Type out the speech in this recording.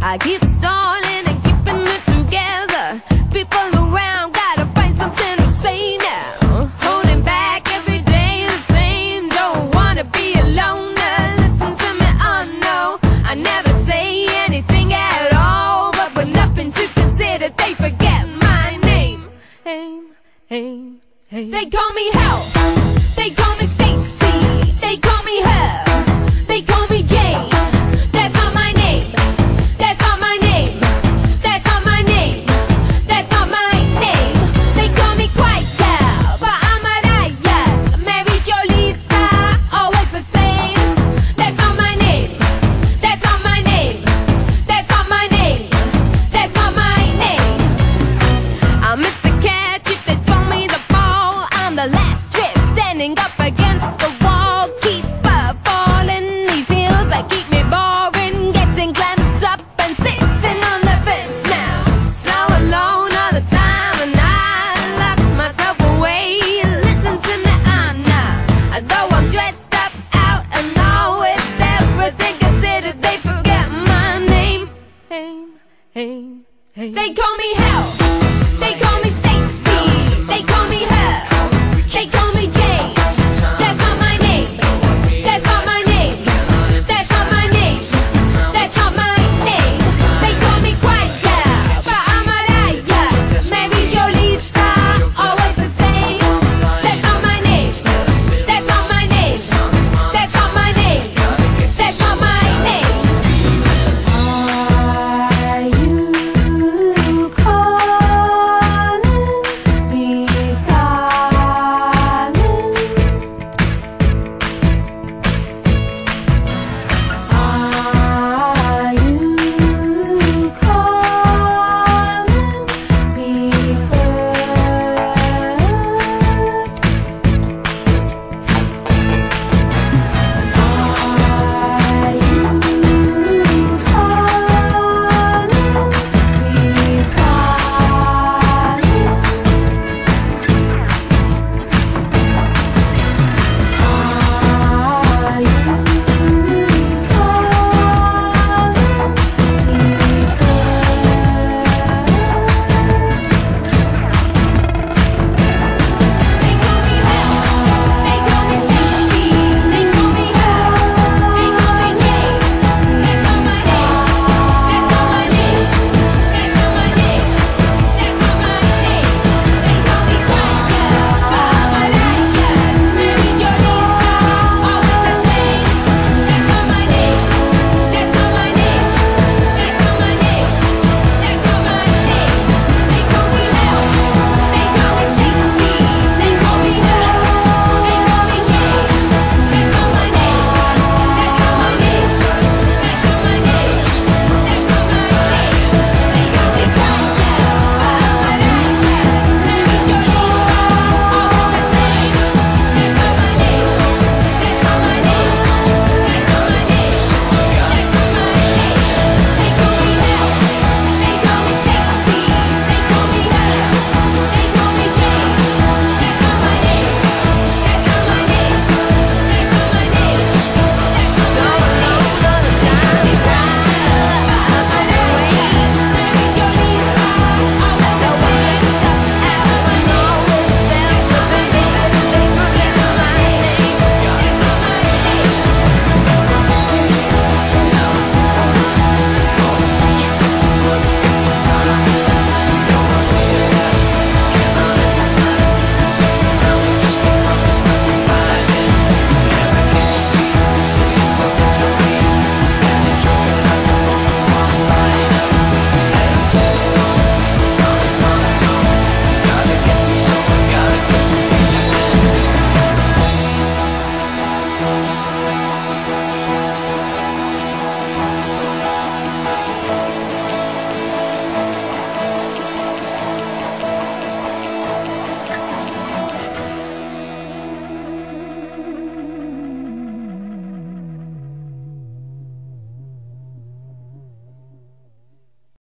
I keep stalling and keeping it together. People around, gotta find something to say now. Holding back every day the same. Don't wanna be alone. Listen to me, oh no. I never say anything at all, but with nothing to consider, they forget my name. They call me Hell. They call me Stacy. They call me Her. They call me Jane. That's not my name. That's not my name. That's not my name. That's not my name. They call me Quiet Girl, but I'm a riot. Mary Jo Lisa, always the same. That's not my name. That's not my name. That's not my name. That's not my name. I'm Mr. Catch if they throw me the ball. I'm the last strip standing up against the